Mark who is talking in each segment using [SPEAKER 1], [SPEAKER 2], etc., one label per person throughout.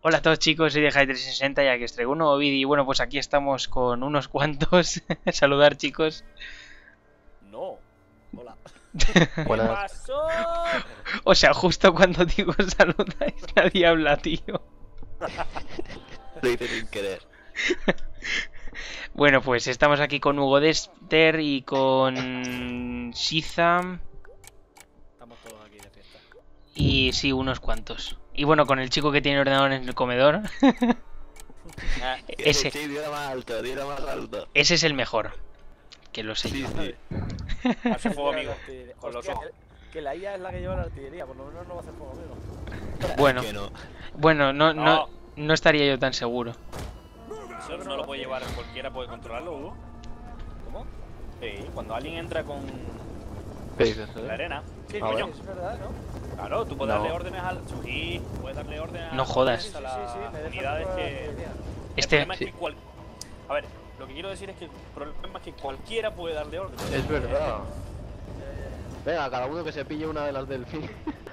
[SPEAKER 1] Hola a todos chicos, soy de Jai360 y aquí os traigo un nuevo vídeo y bueno, pues aquí estamos con unos cuantos. Saludar chicos.
[SPEAKER 2] No. Hola. ¿Qué
[SPEAKER 3] Buenas.
[SPEAKER 2] pasó?
[SPEAKER 1] O sea, justo cuando digo saludáis nadie habla, tío.
[SPEAKER 3] Lo hice sin querer.
[SPEAKER 1] Bueno, pues estamos aquí con Hugo Dexter y con Shizam
[SPEAKER 2] Estamos todos aquí de fiesta.
[SPEAKER 1] y sí, unos cuantos. Y bueno, con el chico que tiene ordenador en el comedor.
[SPEAKER 2] Ah,
[SPEAKER 1] Ese,
[SPEAKER 3] Sí, diera más alto, diera más alto.
[SPEAKER 1] ese es el mejor. Que lo sé.
[SPEAKER 3] Sí, sí.
[SPEAKER 2] hace fuego amigo. Con los
[SPEAKER 4] Hostia,
[SPEAKER 2] ojos.
[SPEAKER 4] que la IA es la que lleva la artillería, por lo menos no va a hacer fuego amigo.
[SPEAKER 1] Bueno,
[SPEAKER 3] Que no.
[SPEAKER 1] bueno, no
[SPEAKER 2] No.
[SPEAKER 1] estaría yo tan seguro.
[SPEAKER 2] Eso no lo puede llevar cualquiera, puede controlarlo, Hugo.
[SPEAKER 4] ¿Cómo?
[SPEAKER 2] Sí, cuando alguien entra con
[SPEAKER 3] ¿Qué dices,
[SPEAKER 2] la arena. Sí,
[SPEAKER 3] A
[SPEAKER 2] coño.
[SPEAKER 3] ver.
[SPEAKER 4] Es verdad, ¿no?
[SPEAKER 2] Claro, tú puedes
[SPEAKER 3] No.
[SPEAKER 2] darle órdenes al. Sí, puedes darle órdenes
[SPEAKER 1] No jodas.
[SPEAKER 2] a
[SPEAKER 4] Sí,
[SPEAKER 2] las
[SPEAKER 4] me deja
[SPEAKER 2] unidades
[SPEAKER 4] controlar la
[SPEAKER 2] que.
[SPEAKER 4] artillería.
[SPEAKER 2] El
[SPEAKER 1] Este,
[SPEAKER 2] problema es que A ver, lo que quiero decir es que el problema es que cualquiera puede darle órdenes.
[SPEAKER 3] Es verdad. Venga, cada uno que se pille una de las del fin.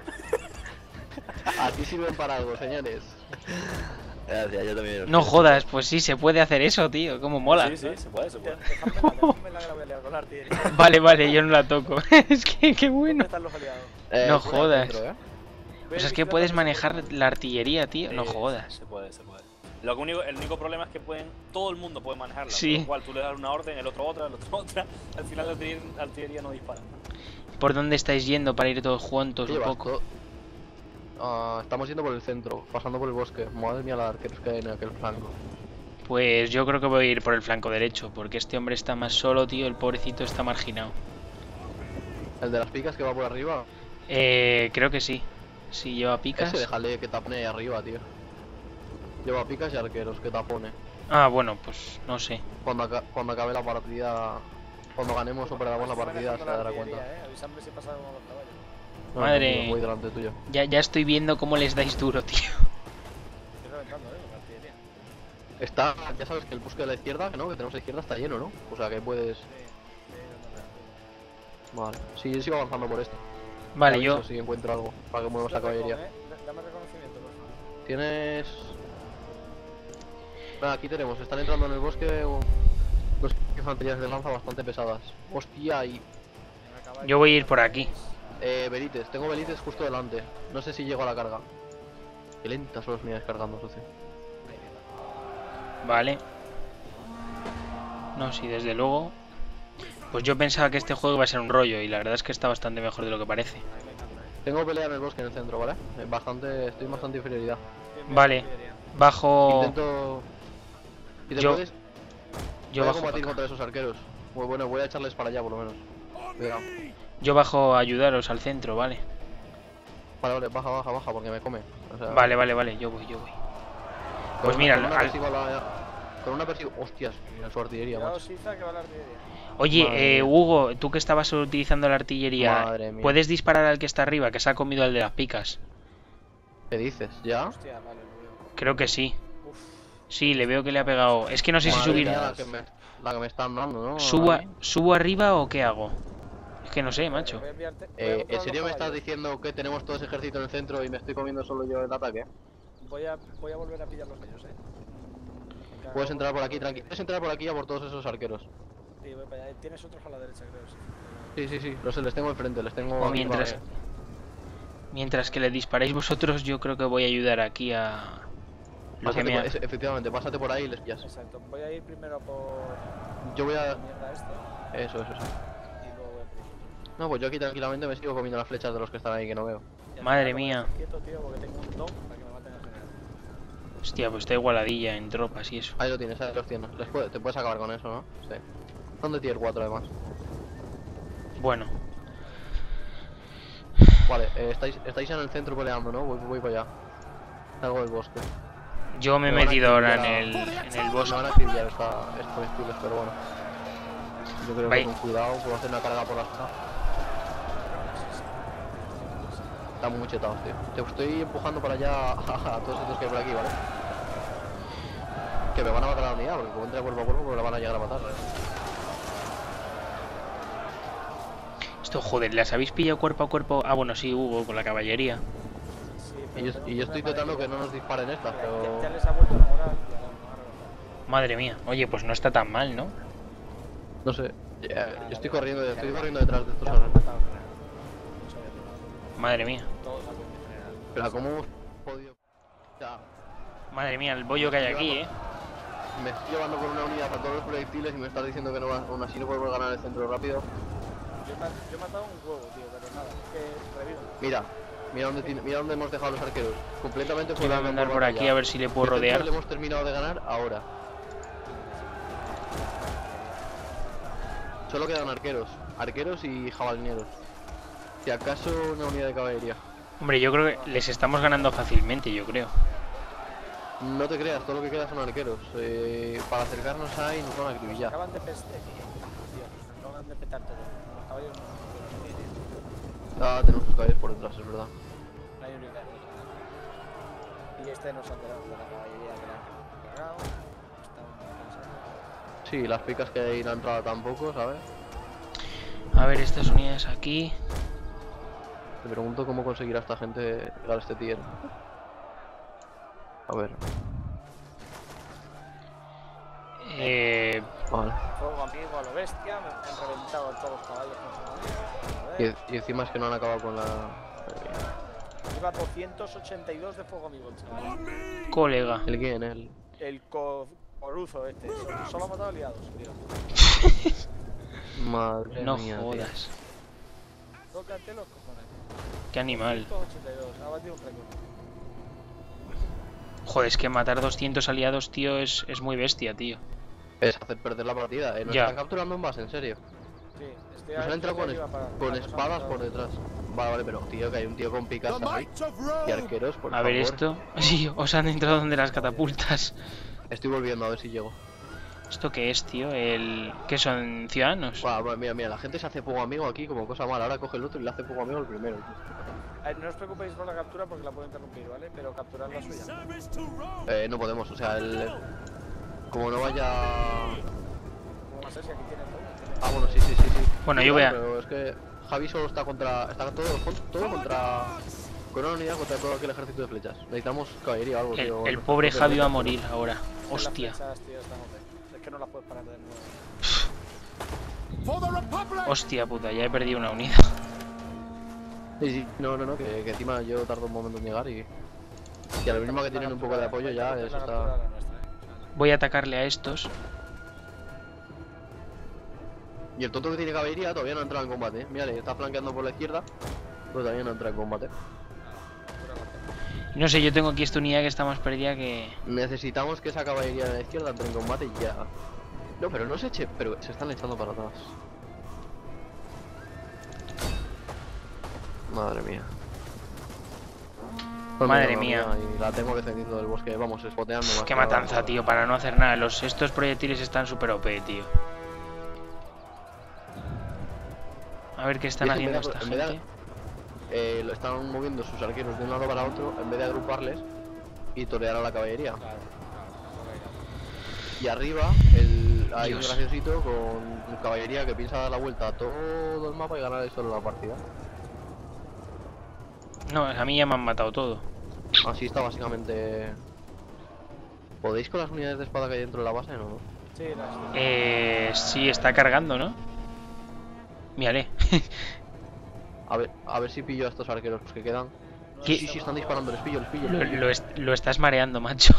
[SPEAKER 3] Aquí sirven para algo, señores. Gracias, yo también.
[SPEAKER 1] no jodas, pues sí, se puede hacer eso, tío. Como mola.
[SPEAKER 2] Sí, sí, se puede, se puede.
[SPEAKER 4] Déjame la que la voy a liar con la artillería.
[SPEAKER 1] Vale, vale, yo no la toco. Es que qué
[SPEAKER 4] ¿Dónde
[SPEAKER 1] bueno.
[SPEAKER 4] están los aliados?
[SPEAKER 1] No
[SPEAKER 3] fuera
[SPEAKER 1] jodas.
[SPEAKER 3] del centro,
[SPEAKER 1] Pues es que puedes manejar la artillería, tío. No
[SPEAKER 2] Sí,
[SPEAKER 1] jodas.
[SPEAKER 2] Se puede, se puede. El único problema es que todo el mundo puede manejarla.
[SPEAKER 1] Sí.
[SPEAKER 2] Por lo cual tú le das una orden, el otro otra, el otro otra. Al final la artillería no dispara.
[SPEAKER 1] ¿Por dónde estáis yendo para ir todos juntos
[SPEAKER 3] ¿Qué
[SPEAKER 1] un
[SPEAKER 3] llevas?
[SPEAKER 1] poco?
[SPEAKER 3] Estamos yendo por el centro, pasando por el bosque. Madre mía, la arqueros que hay en aquel flanco.
[SPEAKER 1] Pues yo creo que voy a ir por el flanco derecho, porque este hombre está más solo, tío. El pobrecito está marginado.
[SPEAKER 3] El de las picas que va por arriba.
[SPEAKER 1] Creo que sí. Sí, lleva picas.
[SPEAKER 3] Ese déjale que tapone ahí arriba, tío. Lleva picas y arqueros, que tapone.
[SPEAKER 1] Ah, bueno, pues no sé.
[SPEAKER 3] Cuando acabe la partida, cuando ganemos o perdamos la partida, se dará cuenta.
[SPEAKER 4] Avísame si pasa con los caballos.
[SPEAKER 3] No,
[SPEAKER 1] Madre.
[SPEAKER 3] no, voy delante tuyo.
[SPEAKER 1] Ya estoy viendo cómo les dais duro, tío.
[SPEAKER 4] Estoy reventando, con la artillería.
[SPEAKER 3] Está, ya sabes que el bosque de la izquierda, ¿no? Que tenemos a la izquierda está lleno, ¿no? O sea que puedes. Vale. Sí, yo sigo avanzando por esto.
[SPEAKER 1] Vale,
[SPEAKER 3] Te
[SPEAKER 1] yo.
[SPEAKER 3] aviso si encuentro algo para que muevamos la caballería.
[SPEAKER 4] Dame reconocimiento, por favor.
[SPEAKER 3] Tienes. Nada, aquí tenemos. Están entrando en el bosque dos infanterías de lanza bastante pesadas. Hostia, y.
[SPEAKER 1] Yo voy a ir por aquí.
[SPEAKER 3] Belites. Tengo Belites justo delante. No sé si llego a la carga. Qué lentas son las unidades cargando, socio.
[SPEAKER 1] Vale. No, sí, desde luego. Pues yo pensaba que este juego iba a ser un rollo y la verdad es que está bastante mejor de lo que parece.
[SPEAKER 3] Tengo pelea en el bosque en el centro, ¿vale? Estoy en bastante inferioridad.
[SPEAKER 1] Vale, bajo.
[SPEAKER 3] Intento. Si te
[SPEAKER 1] Yo-
[SPEAKER 3] puedes,
[SPEAKER 1] Yo
[SPEAKER 3] voy a
[SPEAKER 1] bajo,
[SPEAKER 3] combatir
[SPEAKER 1] para
[SPEAKER 3] contra
[SPEAKER 1] acá.
[SPEAKER 3] esos arqueros. Muy bueno, voy a echarles para allá por lo menos. Cuidado.
[SPEAKER 1] Yo bajo a ayudaros al centro, vale.
[SPEAKER 3] Vale, baja, porque me come. O sea,
[SPEAKER 1] Vale, yo voy.
[SPEAKER 3] con
[SPEAKER 1] Pues
[SPEAKER 3] una-
[SPEAKER 1] mira,
[SPEAKER 3] con una
[SPEAKER 1] al-
[SPEAKER 3] persigo a la- con una persigo. Hostias, mira su artillería,
[SPEAKER 4] Cuidado,
[SPEAKER 3] macho.
[SPEAKER 4] Siza, que va la artillería.
[SPEAKER 1] Oye,
[SPEAKER 3] Madre mía.
[SPEAKER 1] Hugo, tú que estabas utilizando la artillería,
[SPEAKER 3] Madre mía.
[SPEAKER 1] ¿puedes disparar al que está arriba, que se ha comido al de las picas?
[SPEAKER 3] ¿Qué dices? ¿Ya?
[SPEAKER 4] Hostia, vale, lo veo.
[SPEAKER 1] Creo que sí.
[SPEAKER 4] Uf.
[SPEAKER 1] Sí, le veo que le ha pegado. Es que no sé si
[SPEAKER 3] Madre
[SPEAKER 1] subir.
[SPEAKER 3] mía, la que me están dando, ¿no?
[SPEAKER 1] ¿Subo arriba o qué hago? Es que no sé, macho.
[SPEAKER 4] Voy a enviarte- voy a
[SPEAKER 3] ¿En
[SPEAKER 4] controlar
[SPEAKER 3] serio
[SPEAKER 4] los
[SPEAKER 3] me estás
[SPEAKER 4] caballos.
[SPEAKER 3] diciendo que tenemos todo ese ejército en el centro y me estoy comiendo solo yo el ataque?
[SPEAKER 4] Voy a volver a pillar los míos,
[SPEAKER 3] Puedes entrar por aquí, tranquilo. Puedes entrar por aquí a por todos esos arqueros.
[SPEAKER 4] Sí, voy para allá. Tienes otros a la derecha, creo, sí.
[SPEAKER 3] Sí, los les tengo enfrente, les tengo.
[SPEAKER 1] O
[SPEAKER 3] aquí,
[SPEAKER 1] mientras,
[SPEAKER 3] vale.
[SPEAKER 1] mientras que le disparáis vosotros, yo creo que voy a ayudar aquí a lo que
[SPEAKER 3] Pásate
[SPEAKER 1] me ha...
[SPEAKER 3] efectivamente, pásate por ahí y les pillas.
[SPEAKER 4] Exacto. Voy a ir primero por
[SPEAKER 3] Yo voy
[SPEAKER 4] la
[SPEAKER 3] a.
[SPEAKER 4] mierda esta
[SPEAKER 3] Eso.
[SPEAKER 4] y luego voy a principio.
[SPEAKER 3] No, pues yo aquí tranquilamente me sigo comiendo las flechas de los que están ahí que no veo.
[SPEAKER 4] Ya
[SPEAKER 1] Madre
[SPEAKER 4] está,
[SPEAKER 1] mía.
[SPEAKER 4] Quieto, tío, porque tengo un don para que me maten al general.
[SPEAKER 1] Hostia, pues está igualadilla en tropas y eso.
[SPEAKER 3] Ahí los tienes. Te puedes acabar con eso, ¿no? Sí. Son de tier 4 además.
[SPEAKER 1] Bueno,
[SPEAKER 3] Vale, estáis en el centro peleando, ¿no? Voy para allá. Salgo del bosque.
[SPEAKER 1] yo me he
[SPEAKER 3] Me van a
[SPEAKER 1] metido ahora en
[SPEAKER 3] acribillar
[SPEAKER 1] el
[SPEAKER 3] Me
[SPEAKER 1] bosque.
[SPEAKER 3] van a acribillar estos estilos, pero bueno. Yo creo
[SPEAKER 1] Vai.
[SPEAKER 3] que con cuidado puedo hacer una carga por la zona. Están muy chetados, tío. Te estoy empujando para allá a todos estos que hay por aquí, ¿vale? Que me van a matar a la unidad, porque como entra cuerpo a cuerpo, pues la van a llegar a matar.
[SPEAKER 1] Esto, joder, ¿las habéis pillado cuerpo a cuerpo? Ah, bueno, sí, Hugo, con la caballería.
[SPEAKER 4] Sí,
[SPEAKER 3] Y yo estoy tratando que no nos disparen estas, pero...
[SPEAKER 4] Ya les ha vuelto la moral y ahora no ha
[SPEAKER 1] Madre mía. Oye, pues no está tan mal, ¿no?
[SPEAKER 3] No sé. Yo estoy corriendo detrás de estos
[SPEAKER 4] Ya
[SPEAKER 3] ahora.
[SPEAKER 4] han matado en general. No sabía que
[SPEAKER 1] Madre mía.
[SPEAKER 4] todos a en general.
[SPEAKER 3] Pero ¿cómo hemos podido...? Ya,
[SPEAKER 1] Madre mía, el bollo que hay aquí, ¿eh?
[SPEAKER 3] me estoy llevando con una unidad para todos los proyectiles y me estás diciendo que no, aún así no podemos ganar el centro rápido.
[SPEAKER 4] Yo he matado un huevo, tío, pero nada, es que revivo.
[SPEAKER 3] Mira dónde hemos dejado los arqueros. Completamente
[SPEAKER 1] Iba a
[SPEAKER 3] de
[SPEAKER 1] mandar por
[SPEAKER 3] batalla.
[SPEAKER 1] aquí a ver si le puedo
[SPEAKER 3] El centro
[SPEAKER 1] rodear.
[SPEAKER 3] le hemos terminado de ganar ahora. Solo quedan arqueros y jabalineros. Si acaso una unidad de caballería.
[SPEAKER 1] Hombre, yo creo que les estamos ganando fácilmente, yo creo.
[SPEAKER 3] No te creas, todo lo que queda son arqueros. Para acercarnos ahí nos van a acribillar.
[SPEAKER 4] Acaban de pestar, tío, nos acaban de petar todo. Los caballos no
[SPEAKER 3] Tenemos los caballos por detrás, es verdad.
[SPEAKER 4] hay unidad. Y este nos ha quedado de la caballería que la han cagado. Están
[SPEAKER 3] Sí, las picas que hay en la entrada tampoco, ¿sabes?
[SPEAKER 1] A ver, estas unidades aquí.
[SPEAKER 3] Me pregunto cómo conseguirá esta gente llegar a este tier. A ver, vale.
[SPEAKER 4] fuego amigo a lo bestia, me han reventado a todos los caballos con su amigo.
[SPEAKER 3] Y encima es que no han acabado con la...
[SPEAKER 4] Lleva 282 de fuego amigo el chaval.
[SPEAKER 1] Colega.
[SPEAKER 3] ¿El quién? El...
[SPEAKER 4] El coruzo este, solo ha matado aliados, tío.
[SPEAKER 3] Madre
[SPEAKER 1] No
[SPEAKER 3] mía, tío.
[SPEAKER 1] jodas.
[SPEAKER 4] Tócate los cojones.
[SPEAKER 1] Qué animal.
[SPEAKER 4] 282, ha batido un récord.
[SPEAKER 1] Joder, es que matar 200 aliados, tío, es muy bestia, tío.
[SPEAKER 3] Es hacer perder la partida, nos
[SPEAKER 1] Ya.
[SPEAKER 3] están capturando en base, en serio.
[SPEAKER 4] Sí, estoy
[SPEAKER 3] Nos han entrado con espadas por detrás. Vale, pero tío, que hay un tío con picas ahí. Y arqueros, por
[SPEAKER 1] A
[SPEAKER 3] favor.
[SPEAKER 1] ver esto. Sí, os han entrado donde las catapultas.
[SPEAKER 3] Estoy volviendo a ver si llego.
[SPEAKER 1] ¿Esto qué es, tío? ¿Qué son ciudadanos?
[SPEAKER 3] Mira, la gente se hace fuego amigo aquí como cosa mala. Ahora coge el otro y le hace fuego amigo el primero.
[SPEAKER 4] No os preocupéis por la captura porque la puedo interrumpir, ¿vale? Pero capturar la suya.
[SPEAKER 3] No podemos, o sea, como no vaya...
[SPEAKER 4] ¿Cómo va a ser si aquí tienen todo?
[SPEAKER 3] Bueno, sí.
[SPEAKER 1] Bueno,
[SPEAKER 3] Sí,
[SPEAKER 1] yo voy a...
[SPEAKER 3] Pero es que Javi solo está contra... Está todo contra... Con una unidad contra todo aquel ejército de flechas. Necesitamos caballería o algo, tío.
[SPEAKER 1] El pobre Javi va a morir ahora. Hostia.
[SPEAKER 4] Las flechas, tío, están OP. Es que no las puedes parar de nuevo.
[SPEAKER 1] Hostia puta, ya he perdido una unidad.
[SPEAKER 3] Sí, no, que encima yo tardo un momento en llegar y a lo mismo que tienen un poco de apoyo ya, eso está...
[SPEAKER 1] Voy a atacarle a estos.
[SPEAKER 3] Y el tonto que tiene caballería todavía no ha entrado en combate, mírale, está flanqueando por la izquierda, pero todavía no entra en combate.
[SPEAKER 1] No sé, yo tengo aquí esta unidad que está más perdida que...
[SPEAKER 3] Necesitamos que esa caballería de la izquierda entre en combate y ya. No, pero no se eche, pero se están echando para atrás. Madre mía.
[SPEAKER 1] Madre mía.
[SPEAKER 3] Y la tengo defendiendo del bosque, vamos, espoteando más.
[SPEAKER 1] Qué matanza, tío, para no hacer nada. Estos proyectiles están super OP, tío. A ver qué están haciendo esta gente.
[SPEAKER 3] Lo están moviendo sus arqueros de un lado para otro en vez de agruparles y torear a la caballería. Y arriba hay un graciosito con caballería que piensa dar la vuelta a todo el mapa y ganar solo la partida.
[SPEAKER 1] No, a mí ya me han matado todo.
[SPEAKER 3] Así está básicamente. ¿Podéis con las unidades de espada que hay dentro de la base, no?
[SPEAKER 4] Sí,
[SPEAKER 1] sí, está cargando, ¿no? Mírale.
[SPEAKER 3] A ver si pillo a estos arqueros que quedan.
[SPEAKER 1] ¿Qué?
[SPEAKER 3] Sí, están disparando, les pillo.
[SPEAKER 1] Lo estás mareando, macho.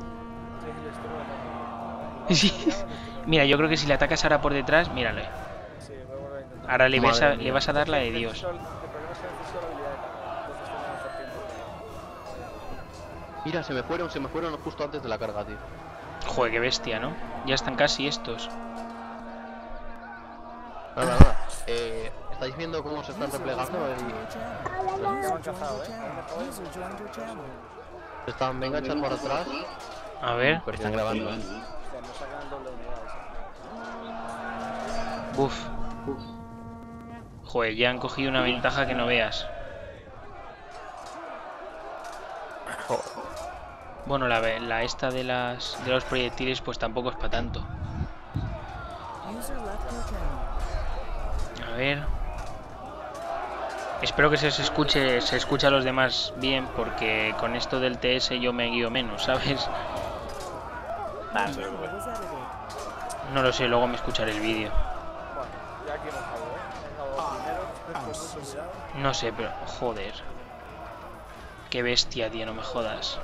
[SPEAKER 1] Sí. Mira, yo creo que si le atacas ahora por detrás, mírale. Ahora le vas a dar la de Dios.
[SPEAKER 3] Mira, se me fueron justo antes de la carga, tío.
[SPEAKER 1] Joder, qué bestia, ¿no? Ya están casi estos.
[SPEAKER 3] Nada. ¿Estáis viendo cómo se están replegando? Se están venga a echar para atrás.
[SPEAKER 1] A ver.
[SPEAKER 3] Pero están grabando,
[SPEAKER 1] Uf. Joder, ya han cogido una ventaja que no veas. Bueno, la esta de los proyectiles pues tampoco es para tanto. A ver. Espero que se escuche a los demás bien, porque con esto del TS yo me guío menos, ¿sabes?
[SPEAKER 2] Nada, se preocupe.
[SPEAKER 1] No lo sé, luego me escucharé el vídeo.
[SPEAKER 4] Bueno, ya aquí hemos acabado, ¿eh? Hemos acabado primero, después mucho cuidado.
[SPEAKER 1] No sé, pero joder. Qué bestia, tío, no me jodas.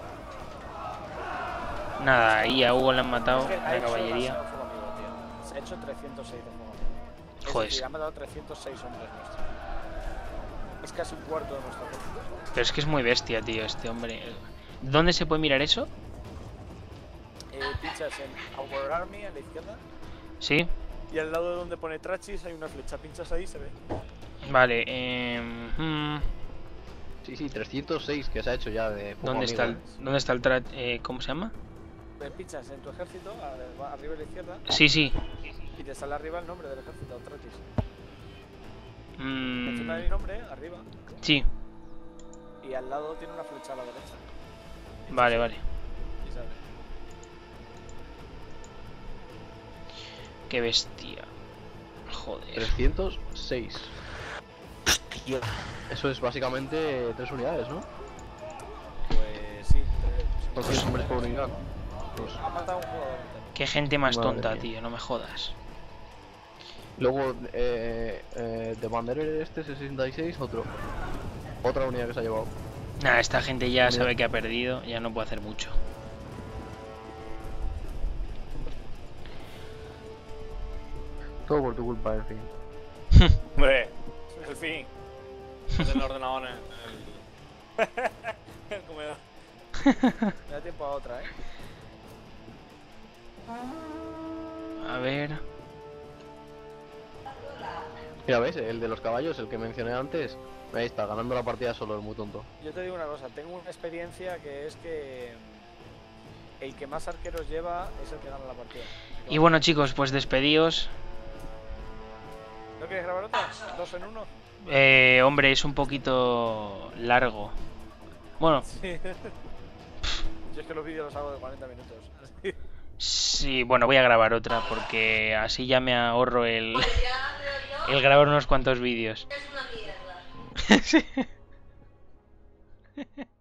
[SPEAKER 1] Nada, ahí a Hugo le han matado
[SPEAKER 4] Es que ha
[SPEAKER 1] la
[SPEAKER 4] hecho
[SPEAKER 1] caballería.
[SPEAKER 4] demasiado fuego amigo, tío. Se ha hecho 306 de fuego amigo. Es
[SPEAKER 1] Joder.
[SPEAKER 4] decir, ha matado 306 hombres nuestros. Es casi un cuarto de nuestro ejército.
[SPEAKER 1] Pero es que es muy bestia, tío, este hombre. ¿Dónde se puede mirar eso?
[SPEAKER 4] Pinchas en Our Army a la izquierda
[SPEAKER 1] Sí.
[SPEAKER 4] y al lado de donde pone Trachis hay una flecha. Pinchas ahí, se ve.
[SPEAKER 1] Vale,
[SPEAKER 3] Sí, sí, 306 que se ha hecho ya de fuego
[SPEAKER 1] ¿dónde está
[SPEAKER 3] amigo,
[SPEAKER 1] ¿dónde está el ¿cómo se llama?
[SPEAKER 4] Pinchas en tu ejército, arriba a la izquierda,
[SPEAKER 1] Sí, sí.
[SPEAKER 4] y te sale arriba el nombre del ejército, Trachis. Encima de mi nombre, arriba,
[SPEAKER 1] Sí,
[SPEAKER 4] y al lado tiene una flecha a la derecha. Pinchas
[SPEAKER 1] vale,
[SPEAKER 4] ahí
[SPEAKER 1] vale.
[SPEAKER 4] y se abre.
[SPEAKER 1] Qué bestia. Joder.
[SPEAKER 3] 306. Eso es básicamente 3 unidades, ¿no?
[SPEAKER 4] Pues sí,
[SPEAKER 3] Son 3 hombres por unidad. Pues,
[SPEAKER 4] ha matado a un jugador entero.
[SPEAKER 1] Qué gente más
[SPEAKER 3] Madre
[SPEAKER 1] tonta,
[SPEAKER 3] mía.
[SPEAKER 1] tío, no me jodas.
[SPEAKER 3] luego, de Banderer este 66, otra unidad que se ha llevado.
[SPEAKER 1] Nah, esta gente ya
[SPEAKER 3] Mira.
[SPEAKER 1] sabe que ha perdido, ya no puede hacer mucho.
[SPEAKER 3] Todo por tu culpa, en fin.
[SPEAKER 2] Hombre, el fin. Es el ordenador en el comedor.
[SPEAKER 4] Me da tiempo a otra, ¿eh?
[SPEAKER 1] A ver.
[SPEAKER 3] Mira, ¿ves? El de los caballos, el que mencioné antes. Ahí está, ganando la partida solo, es muy tonto.
[SPEAKER 4] Yo te digo una cosa, tengo una experiencia que es que el que más arqueros lleva es el que gana la partida.
[SPEAKER 1] Y bueno, chicos, pues despedíos.
[SPEAKER 4] ¿No quieres grabar otra? ¿2 en 1?
[SPEAKER 1] Hombre, es un poquito largo. Bueno,
[SPEAKER 4] Sí. Yo es que los vídeos los hago de 40 minutos.
[SPEAKER 1] sí, bueno, voy a grabar otra porque así ya me ahorro el grabar unos cuantos vídeos.
[SPEAKER 5] Es una mierda.
[SPEAKER 1] Sí.